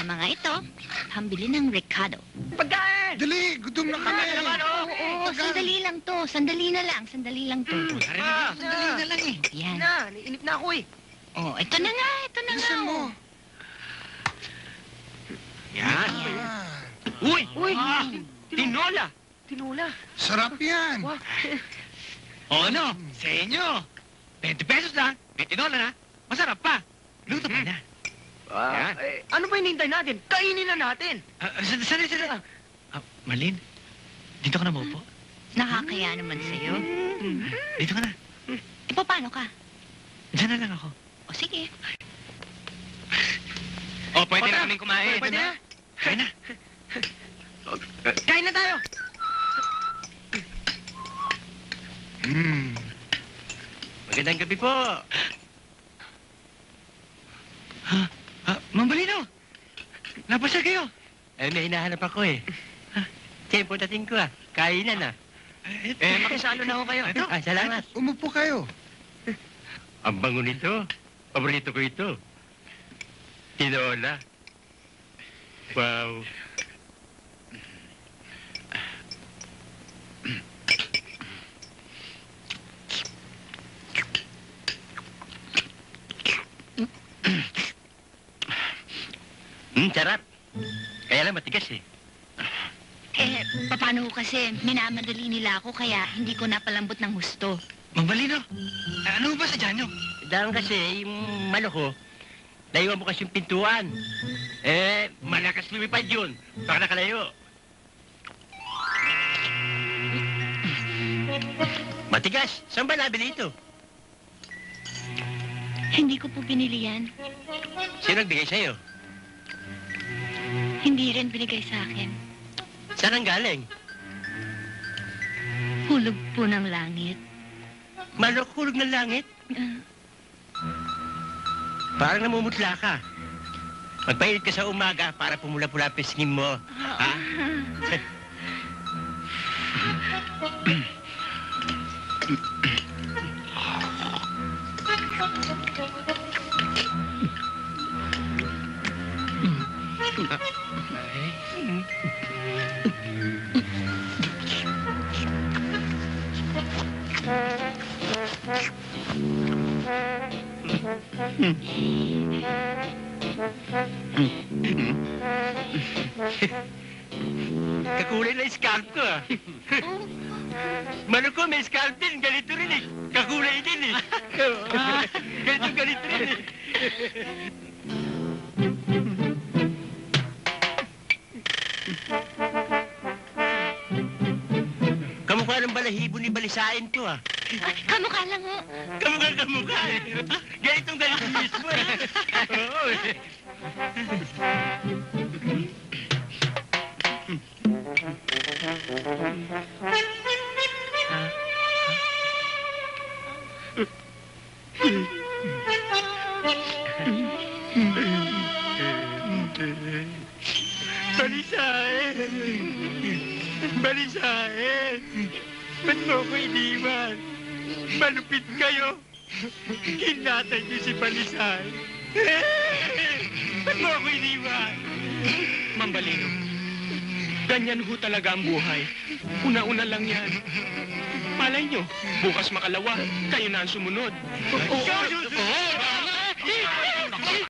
mga ito, pambili ng Ricardo. Pagkain! Dali, gutom na kami. Oo, sandali lang to. Sandali na lang, sandali lang to. Sandali na lang eh. Yan. Na, naiinip na ako eh. Oh, ito na nga, ito na nga. Bilisan mo. Oh. Yan. Ah, Uy! Uy! Tinola! Tinula. sarap yan. Wow. O ano? Sa inyo. 20 pesos lang. May tinola na. Masarap pa. Luto pa na. Yan. Ano ba hinihintay natin? Kainin na natin. Sandali. Marlene, dito ka na maupo. Nakakaya naman sa'yo. Dito ka na. E, paano ka? Diyan na lang ako. O, sige. O, pwede na kaming kumain. Pwede na. Kain na. Kain na tayo. Magandang gabi po. Ma'am Balino! Napasya kayo. May hinahanap ako eh. Tempo dating ko Kainan makisalo na ako kayo. Ito. Salamat. Umupo kayo. Ang bango nito. Paborito ko ito. Tinola. Wow. Sarap. Kaya lang matigas eh. Eh, paano ko kasi minamadali nila ako kaya hindi ko napalambot ng husto. Ma'am Balino, ano ba sa dyan nyo? Dahil kasi, yung manok ko, naiwan mo kasi yung pintuan. Malakas lumipad yun. Baka nakalayo. Matigas. Saan ba nabili ito? Hindi ko po binili yan. Sino nagbigay sa'yo? Hindi rin binigay sa akin. Saan ang galing? Hulog po ng langit. Manok hulog ng langit? Parang namumutla ka. Magpainit ka sa umaga para pumula-pula ang pisngin mo. Ha? Kakulay na scalp ko Manok ko may scalp din. Ganito rin eh. Kakulay din eh. Ganito rin eh. Kamukha ng balahibo ni Balisain to Kamukha lang ho. Kamukha eh. Ganito mismo eh. Oo eh. Balisain! Ba't mo ko iniwan? Malupit kayo! Kinatay niyo si Balisain! Ba't mo ko iniwan? Ma'am Balino, ganyan ho talaga ang buhay. Una-una lang yan. Malay nyo, bukas makalawa, kayo na ang sumunod. Ikaw susunod!